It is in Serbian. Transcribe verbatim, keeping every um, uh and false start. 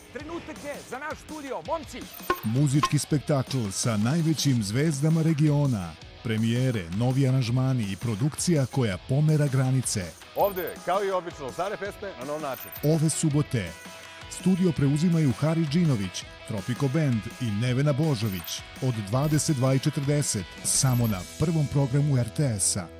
trenutak je za naš studio, momci! Muzički spektakl sa najvećim zvezdama regiona, premijere, novi aranžmani i produkcija koja pomera granice. Ovde, kao i obično, stare pesme na nov način. Ove subote studio preuzimaju Hari Džinović, Tropico Band i Nevena Božović od dvadeset dva i četrdeset samo na prvom programu er te esa.